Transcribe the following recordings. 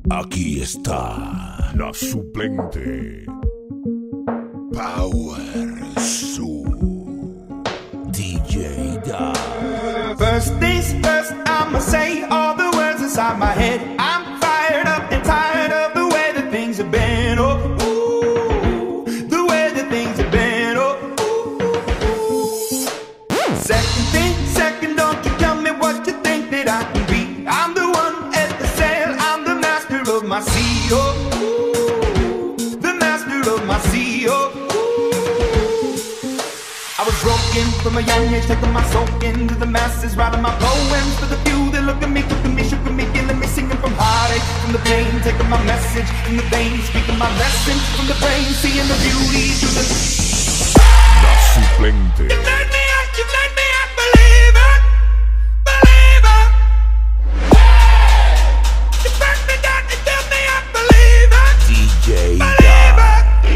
Aquí está la suplente. Power Su DJ Da. First things first, I'ma say all the words inside my head. I'm fired up and tired of the way that things have been. Oh, ooh, the way that things have been. Oh, ooh. Second thing, second, don't you tell me what you think that I can be. I'm the one at the sail, I'm the master of my sea. Oh, ooh, the master of my sea. Oh, I was broken from a young age, taking my soul into the masses, writing my poems for the few that look at me, took at me, shook at me, killing me, singing from heartache, from the pain, taking my message from the veins, speaking my lesson from the brain, seeing the beauty through the... La suplente. You made me out, believer, believer. You burnt me down and tell me I'm believer, DJ Da. believer.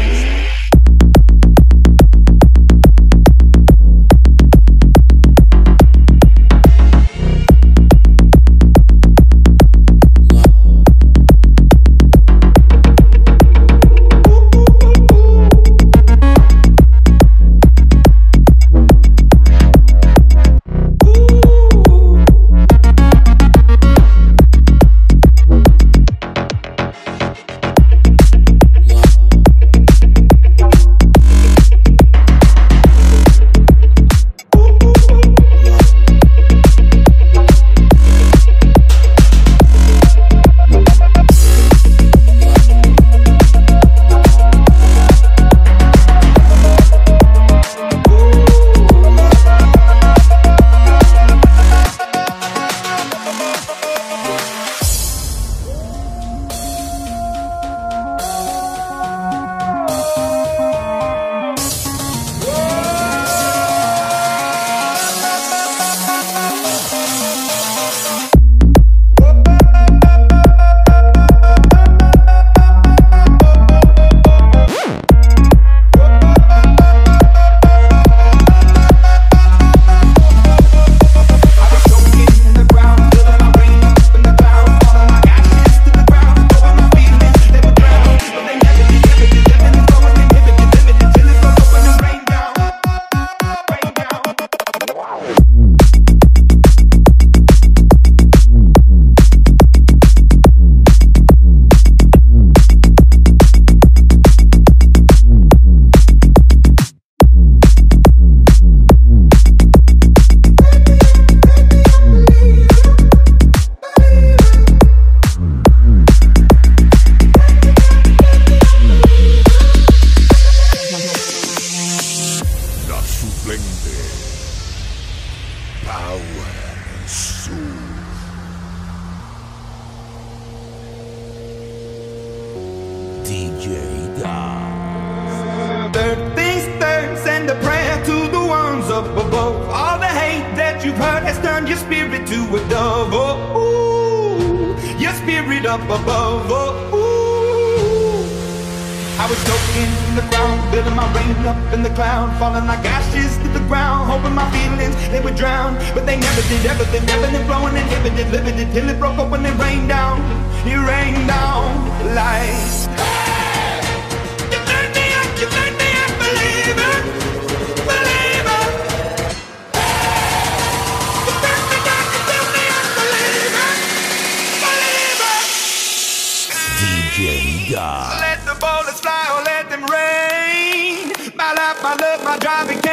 Power Su DJ Da. Third things third, send a prayer to the ones up above. All the hate that you've heard has turned your spirit to a dove. Oh, ooh, your spirit up above. Oh, ooh. I was soaking in the ground, building my rain up in the cloud, falling like ashes to the ground, hoping my feelings they would drown, but they never did. Everything ebbing and flowing, inhibited, limited, till it broke up when it rained down. It rained down like. You made me a believer, believer. You burnt me down and tell me I'm believer, believer. DJ Da. Let the bullets fly or let them rain. My life, my love, my drive, it can't